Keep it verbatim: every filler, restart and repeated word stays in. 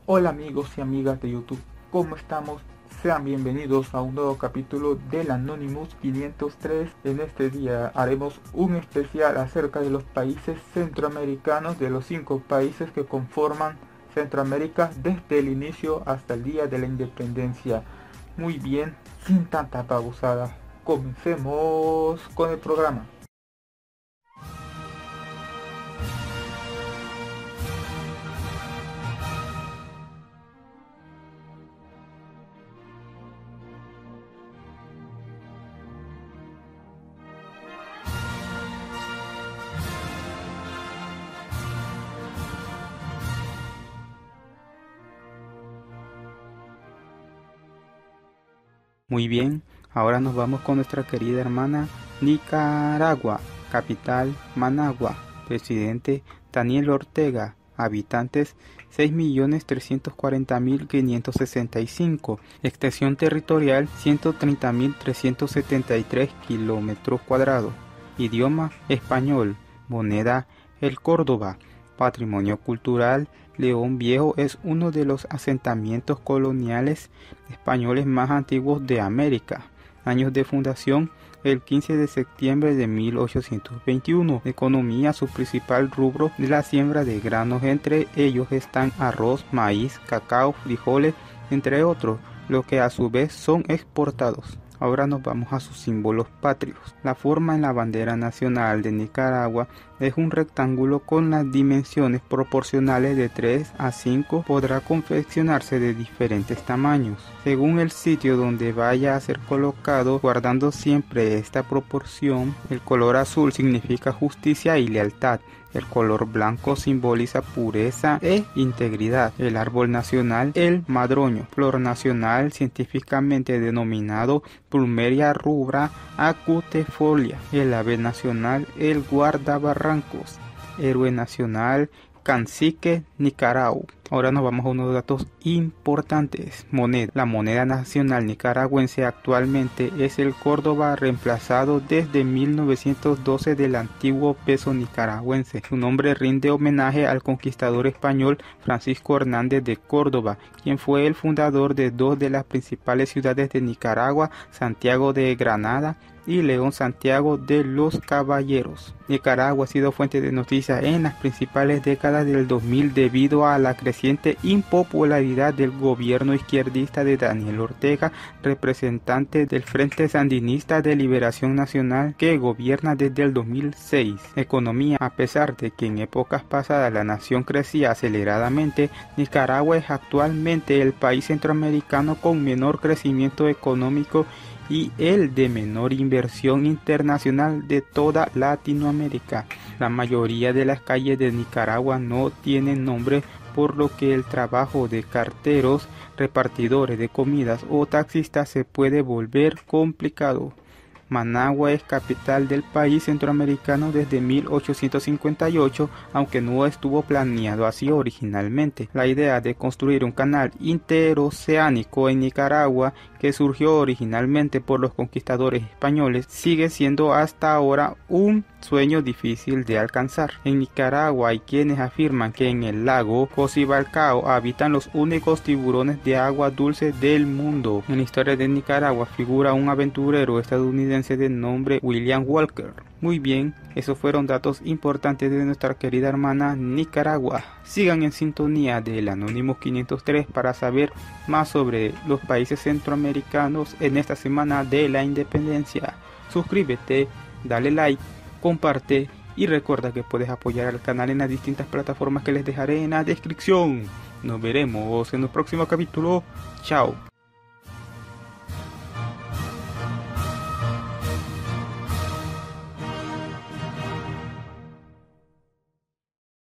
Hola amigos y amigas de YouTube, ¿cómo estamos? Sean bienvenidos a un nuevo capítulo del Anonymous quinientos tres. En este día haremos un especial acerca de los países centroamericanos, de los cinco países que conforman Centroamérica desde el inicio hasta el día de la independencia. Muy bien, sin tanta pausada, comencemos con el programa. Muy bien, ahora nos vamos con nuestra querida hermana Nicaragua, capital Managua, presidente Daniel Ortega, habitantes seis millones trescientos cuarenta mil quinientos sesenta y cinco, extensión territorial ciento treinta mil trescientos setenta y tres kilómetros cuadrados, idioma español, moneda el Córdoba, patrimonio cultural. León Viejo es uno de los asentamientos coloniales españoles más antiguos de América. Años de fundación: el quince de septiembre de mil ochocientos veintiuno. Economía: su principal rubro de la siembra de granos, entre ellos están arroz, maíz, cacao, frijoles, entre otros, lo que a su vez son exportados. Ahora nos vamos a sus símbolos patrios. La forma en la bandera nacional de Nicaragua es un rectángulo con las dimensiones proporcionales de tres a cinco. Podrá confeccionarse de diferentes tamaños, según el sitio donde vaya a ser colocado, guardando siempre esta proporción. El color azul significa justicia y lealtad. El color blanco simboliza pureza e integridad. El árbol nacional, el madroño. Flor nacional, científicamente denominado Plumeria rubra acutifolia. El ave nacional, el guardabarrancos. Héroe nacional, Cacique Nicaragua. Ahora nos vamos a unos datos importantes. Moneda. La moneda nacional nicaragüense actualmente es el Córdoba, reemplazado desde mil novecientos doce del antiguo peso nicaragüense. Su nombre rinde homenaje al conquistador español Francisco Hernández de Córdoba, quien fue el fundador de dos de las principales ciudades de Nicaragua, Santiago de Granada y León Santiago de los Caballeros. Nicaragua ha sido fuente de noticias en las principales décadas del dos mil debido a la creciente impopularidad del gobierno izquierdista de Daniel Ortega, representante del Frente Sandinista de Liberación Nacional, que gobierna desde el dos mil seis. Economía. A pesar de que en épocas pasadas la nación crecía aceleradamente, Nicaragua es actualmente el país centroamericano con menor crecimiento económico y el de menor inversión internacional de toda Latinoamérica. La mayoría de las calles de Nicaragua no tienen nombre, por lo que el trabajo de carteros, repartidores de comidas o taxistas se puede volver complicado. Managua es capital del país centroamericano desde mil ochocientos cincuenta y ocho, aunque no estuvo planeado así originalmente. La idea de construir un canal interoceánico en Nicaragua, que surgió originalmente por los conquistadores españoles, sigue siendo hasta ahora un sueño difícil de alcanzar. En Nicaragua hay quienes afirman que en el lago Cocibalcao habitan los únicos tiburones de agua dulce del mundo. En la historia de Nicaragua figura un aventurero estadounidense de nombre William Walker. Muy bien, esos fueron datos importantes de nuestra querida hermana Nicaragua. Sigan en sintonía del Anonymous quinientos tres para saber más sobre los países centroamericanos en esta semana de la independencia. Suscríbete, dale like, comparte y recuerda que puedes apoyar al canal en las distintas plataformas que les dejaré en la descripción. Nos veremos en el próximo capítulo. Chao.